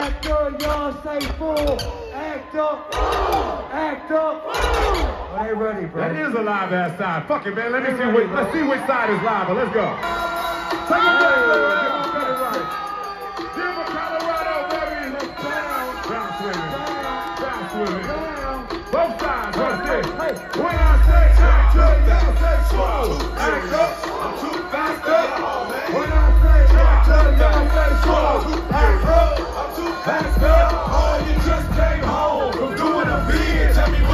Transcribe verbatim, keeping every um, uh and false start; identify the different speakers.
Speaker 1: act up, y'all say full. Act up, act up. Are they ready, bro?
Speaker 2: That is a live ass side. Fuck it, man. Let me see which. Let's see which side is live. Let's go. Take it back, Colorado. Get it right. Give a Colorado, baby. Bounce with it. Bounce with it. Both sides. What's this? When I say act up, y'all say full. Act up.